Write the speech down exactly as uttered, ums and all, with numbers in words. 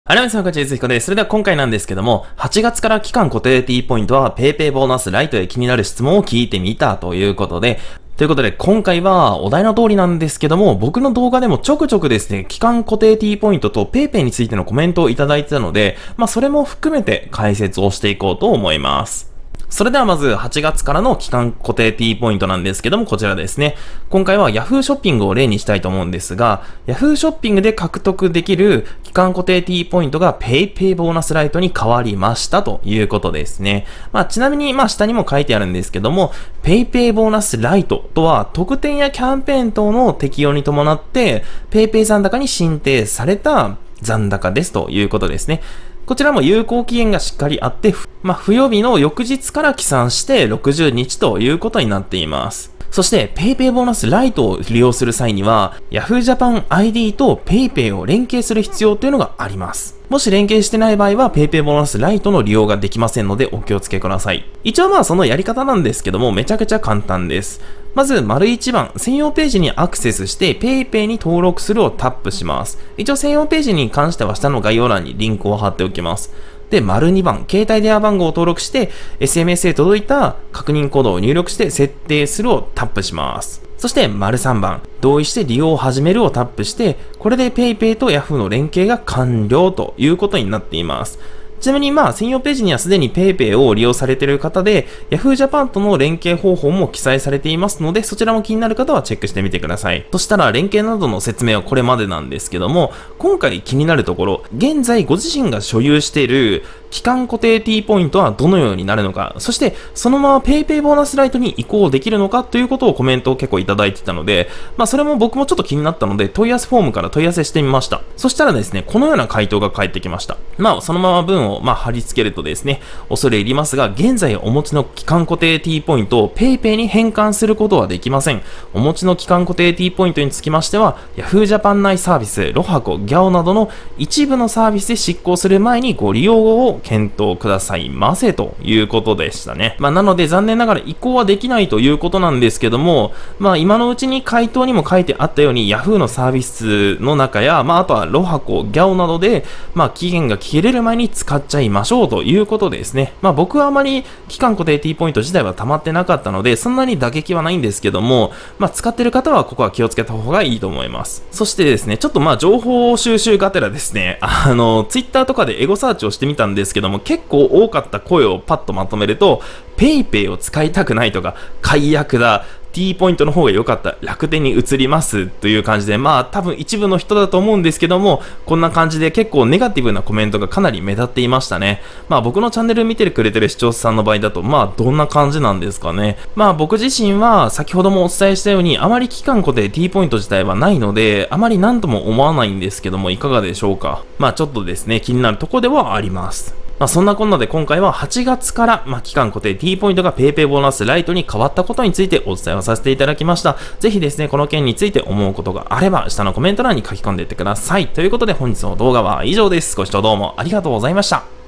はい、皆さん、こんにちは、ゆずひこです。それでは今回なんですけども、はちがつから期間固定 T ポイントは PayPay ボーナスライトへ気になる質問を聞いてみたということで、ということで今回はお題の通りなんですけども、僕の動画でもちょくちょくですね、期間固定 T ポイントと PayPay についてのコメントをいただいてたので、まあそれも含めて解説をしていこうと思います。それではまずはちがつからの期間固定 T ポイントなんですけども、こちらですね。今回は Yahoo ショッピングを例にしたいと思うんですが、Yahoo ショッピングで獲得できる期間固定 T ポイントが PayPay ボーナスライトに変わりましたということですね。まあちなみにまあ下にも書いてあるんですけども、PayPay ボーナスライトとは特典やキャンペーン等の適用に伴って PayPay 残高に申請された残高ですということですね。こちらも有効期限がしっかりあって、まあ、付与日の翌日から起算してろくじゅうにちということになっています。そして PayPay ボーナスライトを利用する際には Yahoo Japan アイディー と PayPay を連携する必要というのがあります。もし連携してない場合は PayPay ボーナスライトの利用ができませんのでお気をつけください。一応まあそのやり方なんですけどもめちゃくちゃ簡単です。まず丸いちばん専用ページにアクセスして PayPay に登録するをタップします。一応専用ページに関しては下の概要欄にリンクを貼っておきます。で、丸にばん、携帯電話番号を登録して、エスエムエス で届いた確認コードを入力して設定するをタップします。そして、丸さんばん、同意して利用を始めるをタップして、これで PayPay と Yahoo の連携が完了ということになっています。ちなみにまあ専用ページにはすでに PayPay を利用されている方で Yahoo Japan との連携方法も記載されていますのでそちらも気になる方はチェックしてみてください。そしたら連携などの説明はこれまでなんですけども今回気になるところ現在ご自身が所有している期間固定 T ポイントはどのようになるのかそしてそのまま PayPay ボーナスライトに移行できるのかということをコメントを結構いただいてたのでまあそれも僕もちょっと気になったので問い合わせフォームから問い合わせしてみました。そしたらですねこのような回答が返ってきました。まあそのまま文をまあ貼り付けるとですね、恐れ入りますが、現在お持ちの期間固定 T ポイントを PayPay に変換することはできません。お持ちの期間固定 T ポイントにつきましては、Yahoo Japan 内サービス、ロハコ、ギャオなどの一部のサービスで執行する前にご利用を検討くださいませということでしたね。まあ、なので残念ながら移行はできないということなんですけども、まあ、今のうちに回答にも書いてあったように Yahoo のサービスの中や、まあ、あとはロハコ、ギャオなどで、まあ、期限が切れる前に使っちゃいましょうとということですね。まあ僕はあまり期間固定 T ポイント自体は溜まってなかったので、そんなに打撃はないんですけども、まあ使ってる方はここは気をつけた方がいいと思います。そしてですね、ちょっとまあ情報収集がてらですね、あの、Twitter とかでエゴサーチをしてみたんですけども、結構多かった声をパッとまとめると、PayPay を使いたくないとか、解約だ、T ポイントの方が良かった、楽天に移りますという感じで、まあ多分一部の人だと思うんですけども、こんな感じで結構ネガティブなコメントがかなり目立っていましたね。まあ僕のチャンネル見てくれてる視聴者さんの場合だと、まあどんな感じなんですかね。まあ僕自身は先ほどもお伝えしたように、あまり期間固定 T ポイント自体はないので、あまり何とも思わないんですけども、いかがでしょうか。まあちょっとですね、気になるところではあります。まあそんなこんなで今回ははちがつから、まあ、期間固定 T ポイントが PayPay ボーナスライトに変わったことについてお伝えをさせていただきました。ぜひですね、この件について思うことがあれば、下のコメント欄に書き込んでいってください。ということで本日の動画は以上です。ご視聴どうもありがとうございました。